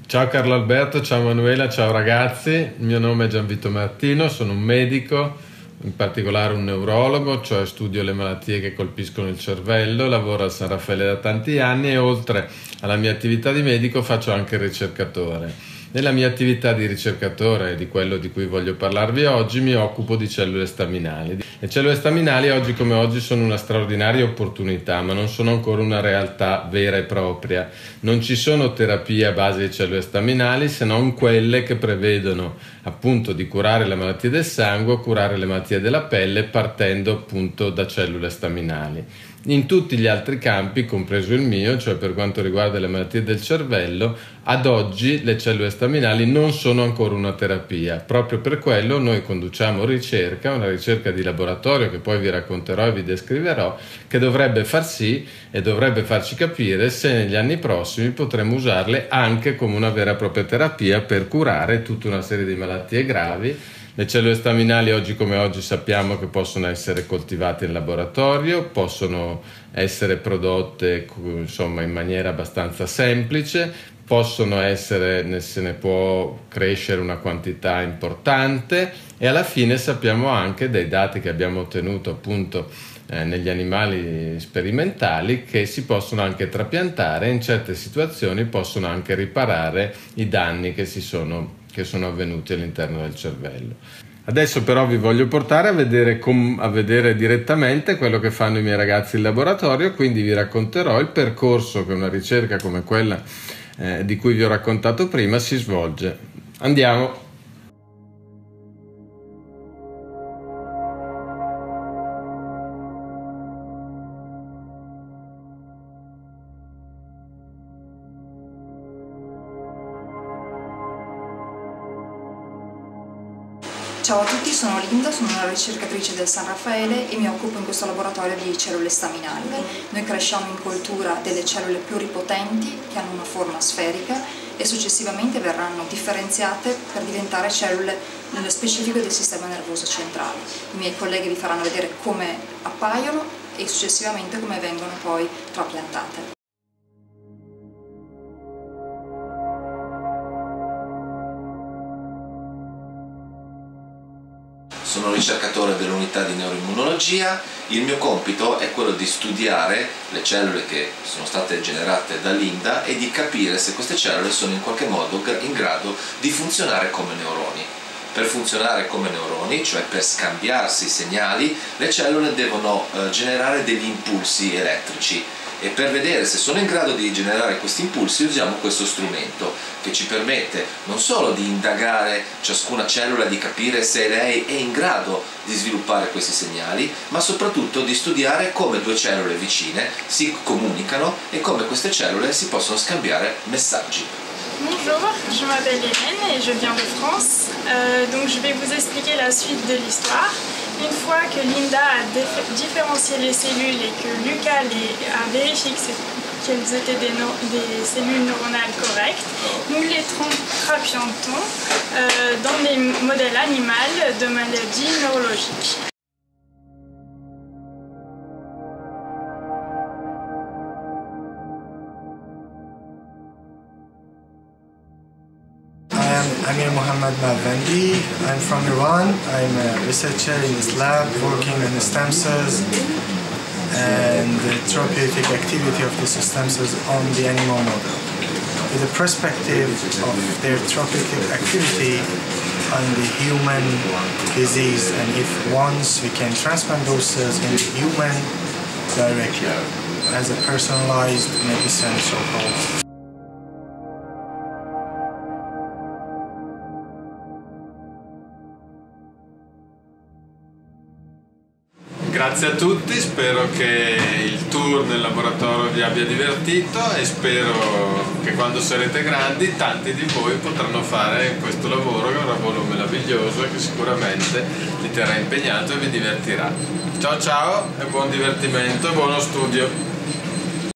Ciao Carlo Alberto, ciao Manuela, ciao ragazzi, il mio nome è Gianvito Martino, sono un medico, in particolare un neurologo, cioè studio le malattie che colpiscono il cervello, lavoro al San Raffaele da tanti anni e oltre alla mia attività di medico faccio anche il ricercatore. Nella mia attività di ricercatore e di quello di cui voglio parlarvi oggi mi occupo di cellule staminali. Le cellule staminali oggi come oggi sono una straordinaria opportunità, ma non sono ancora una realtà vera e propria. Non ci sono terapie a base di cellule staminali se non quelle che prevedono appunto di curare le malattie del sangue o curare le malattie della pelle partendo appunto da cellule staminali. In tutti gli altri campi, compreso il mio, cioè per quanto riguarda le malattie del cervello, ad oggi le cellule staminali non sono ancora una terapia. Proprio per quello noi conduciamo ricerca, una ricerca di laboratorio che poi vi racconterò e vi descriverò, che dovrebbe far sì e dovrebbe farci capire se negli anni prossimi potremo usarle anche come una vera e propria terapia per curare tutta una serie di malattie gravi. Le cellule staminali oggi come oggi sappiamo che possono essere coltivate in laboratorio, possono essere prodotte insomma in maniera abbastanza semplice, possono essere, se ne può crescere una quantità importante e alla fine sappiamo anche dai dati che abbiamo ottenuto appunto negli animali sperimentali che si possono anche trapiantare e in certe situazioni possono anche riparare i danni che sono avvenuti all'interno del cervello. Adesso però vi voglio portare a vedere direttamente quello che fanno i miei ragazzi in laboratorio, quindi vi racconterò il percorso che una ricerca come quella di cui vi ho raccontato prima si svolge. Andiamo! Ciao a tutti, sono Linda, sono una ricercatrice del San Raffaele e mi occupo in questo laboratorio di cellule staminali. Noi cresciamo in coltura delle cellule pluripotenti che hanno una forma sferica e successivamente verranno differenziate per diventare cellule nello specifico del sistema nervoso centrale. I miei colleghi vi faranno vedere come appaiono e successivamente come vengono poi trapiantate. Sono ricercatore dell'unità di neuroimmunologia, il mio compito è quello di studiare le cellule che sono state generate da Linda e di capire se queste cellule sono in qualche modo in grado di funzionare come neuroni. Per funzionare come neuroni, cioè per scambiarsi i segnali, le cellule devono generare degli impulsi elettrici e per vedere se sono in grado di generare questi impulsi usiamo questo strumento che ci permette non solo di indagare ciascuna cellula, di capire se lei è in grado di sviluppare questi segnali, ma soprattutto di studiare come due cellule vicine si comunicano e come queste cellule si possono scambiare messaggi. Bonjour, je m'appelle Hélène et je viens de France. Donc je vais vous expliquer la suite de l'histoire. Une fois que Linda a différencié les cellules et que Lucas a vérifié qu'elles étaient des cellules neuronales correctes, nous les trapiantons dans des modèles animaux de maladies neurologiques. I'm Amir Mohammad Malvandi. I'm from Iran. I'm a researcher in this lab working on the stem cells and the therapeutic activity of these stem cells on the animal model, with the perspective of their therapeutic activity on the human disease, and if once we can transplant those cells into human directly as a personalized medicine, so-called. Grazie a tutti, spero che il tour nel laboratorio vi abbia divertito e spero che quando sarete grandi tanti di voi potranno fare questo lavoro, che è un lavoro meraviglioso e che sicuramente vi terrà impegnato e vi divertirà. Ciao ciao e buon divertimento e buono studio!